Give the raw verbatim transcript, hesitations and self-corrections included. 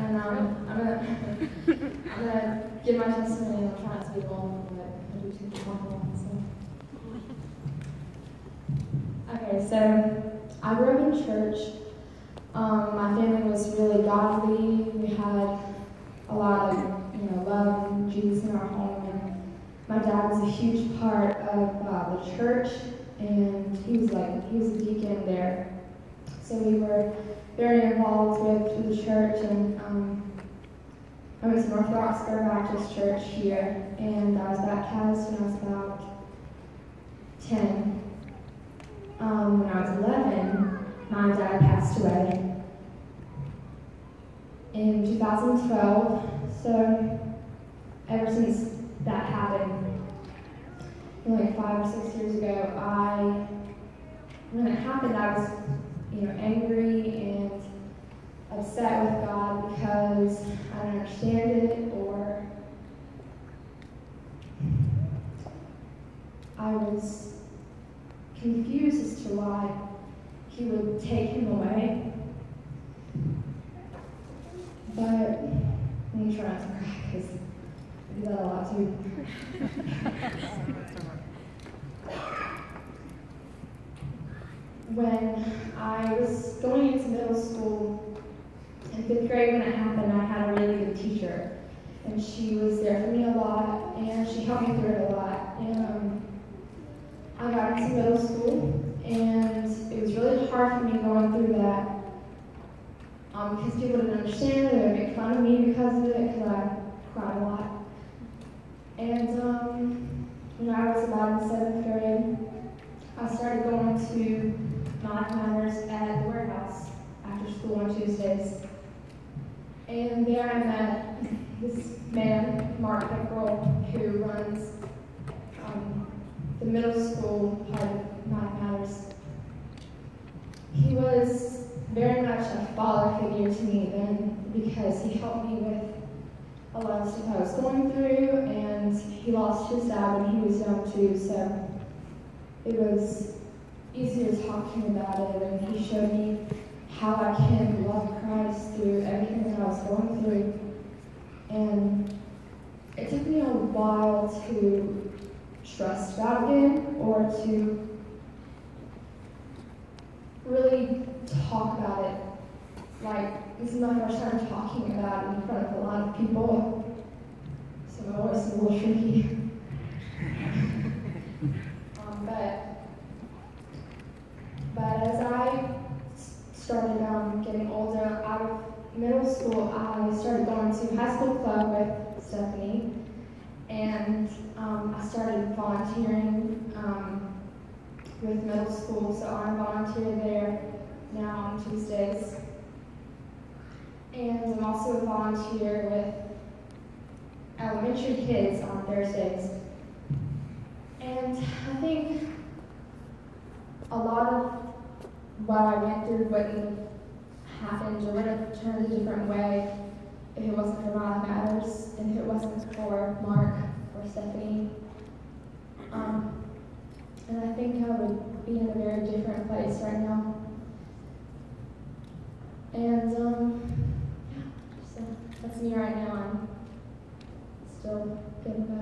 and um, I'm gonna I'm gonna give my testimony, and I'll try not to be long, but I do too long. So. Okay, so I grew up in church. Um, my family was really godly. We had a lot of, you know, love and Jesus in our home, and my dad was a huge part of uh, the church, and he was like he was a deacon there. So we were very involved with, with the church, and um, I went to North Roxborough Baptist Church here, and I was baptized when I was about ten. Um, when I was eleven, my dad passed away in two thousand twelve. So ever since that happened, like five or six years ago, I when it happened, I was, you know, angry and upset with God because I didn't understand it, or I was confused as to why he would take him away. But I'm trying not to cry because I do that a lot too. When I was going into middle school, in fifth grade when it happened, I had a really good teacher. And she was there for me a lot, and she helped me through it a lot. And um, I got into middle school, and it was really hard for me going through that um, because people didn't understand it. They would make fun of me because of it, because I cried a lot. And um, when I was about in seventh grade, I started going to Math Matters at the warehouse after school on Tuesdays. And there I met this man, Mark Pickrell, who runs um, the middle school part of Math Matters. He was very much a father figure to me then, because he helped me with a lot of stuff I was going through, and he lost his dad when he was young too, so it was easier to talk to him about it, and he showed me how I can love Christ through everything that I was going through. And it took me a while to trust God again, or to really talk about it. Like, this is my first time talking about it in front of a lot of people, so my voice is a little tricky. um, but, but as I started um, getting older, out of middle school, I started going to high school club with Stephanie, and um, I started volunteering um, with middle school, so I volunteer there now on Tuesdays. And I'm also a volunteer with elementary kids on Thursdays. And I think a lot of what I went through wouldn't have happened, or would have turned a different way if it wasn't for Math Matters, and if it wasn't for Mark or Stephanie. Um, and I think I would be in a very different place right now. And um, yeah, so that's me right now. I'm still getting better.